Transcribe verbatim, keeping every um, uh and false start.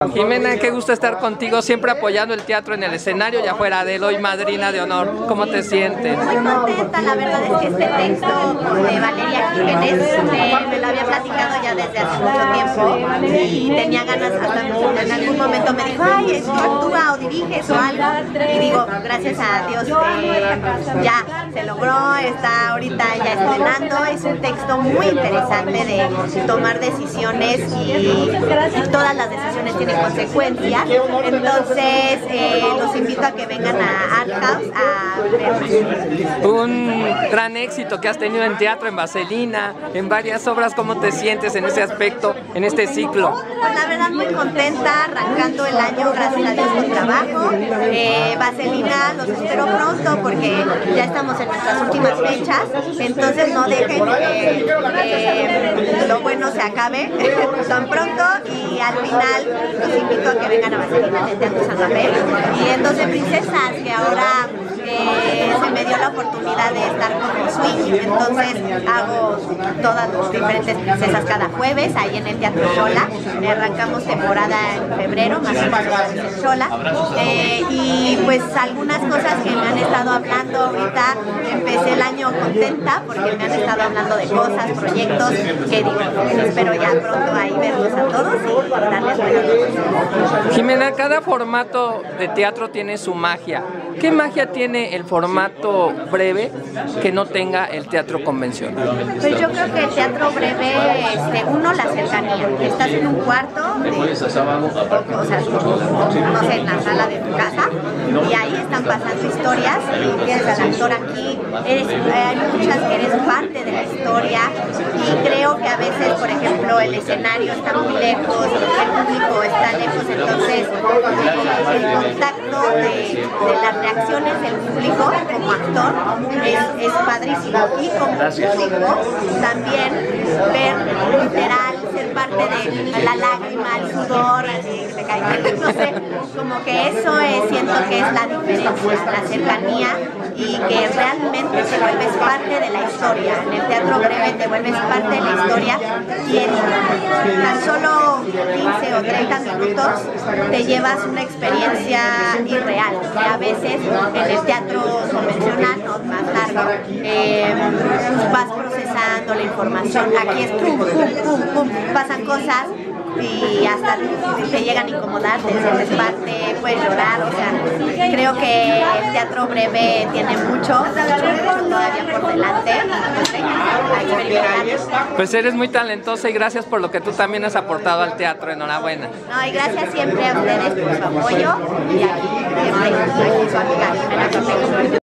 Jimena, qué gusto estar contigo, siempre apoyando el teatro en el escenario y afuera de él, hoy madrina de honor. ¿Cómo te sientes? Muy contenta, la verdad es que este texto de Valeria Jiménez me, me lo había platicado ya desde hace mucho tiempo y tenía ganas, hasta en algún momento me dijo, ay, ¿tú actúa o diriges o algo? Y digo, gracias a Dios eh, ya se logró, está ahorita ya estrenando. Es un texto muy interesante de tomar decisiones y, y todas las decisiones tienen consecuencias. Entonces eh, los invito a que vengan a Art House a verlo. Un gran éxito que has tenido en teatro, en Vaselina, en varias obras. ¿Cómo te sientes en ese aspecto, en este ciclo? Pues la verdad muy contenta, arrancando el año, gracias a Dios, con trabajo. Eh, Vaselina los espero pronto porque ya estamos en nuestras últimas fechas, entonces no dejen que eh, lo bueno se acabe tan pronto, y al final los invito a que vengan a Vaselina en el Teatro San Rafael y en doce Princesas, que ahora eh, se me dio la oportunidad de estar con Swing, entonces hago todas las diferentes princesas cada jueves ahí en el Teatro Xola. Arrancamos temporada en febrero, más o menos en Xola, eh, y pues algunas cosas que me han estado hablando ahorita. Empecé el año contenta porque me han estado hablando de cosas, proyectos que digo, espero ya pronto ahí verlos a todos y darles buenas noticias. Jimena, cada formato de teatro tiene su magia. ¿Qué magia tiene el formato breve que no tenga el teatro convencional? Pues yo creo que el teatro breve, este, uno, la cercanía. Estás en un cuarto, de, o sea, no sé, en la sala de tu casa, y ahí están pasando historias, y tienes al actor aquí, eres, hay muchas que eres parte de la historia, y creo que a veces, por ejemplo, el escenario está muy lejos, el público está lejos, entonces eh, el contacto de, de las reacciones del público como actor es, es padrísimo, y como público también ver literal, ser parte de la lágrima, el sudor, así que te cae, no sé, como que eso es, siento que es la diferencia, la cercanía, y que realmente te vuelves parte de la historia. En el teatro breve te vuelves parte de la historia y en tan solo quince o treinta minutos te llevas una experiencia irreal, que a veces en el teatro convencional, no más largo, eh, vas procesando la información. Aquí es pum, pum, pum, pum, pasan cosas y hasta te llegan a incomodar, te sientes parte, puedes llorar, o sea, creo que el teatro breve tiene mucho, mucho todavía por delante, a experimentar. Pues eres muy talentosa y gracias por lo que tú también has aportado al teatro, enhorabuena. No, y gracias siempre a ustedes por su apoyo, y aquí siempre, aquí su amiga Jimena Cortés.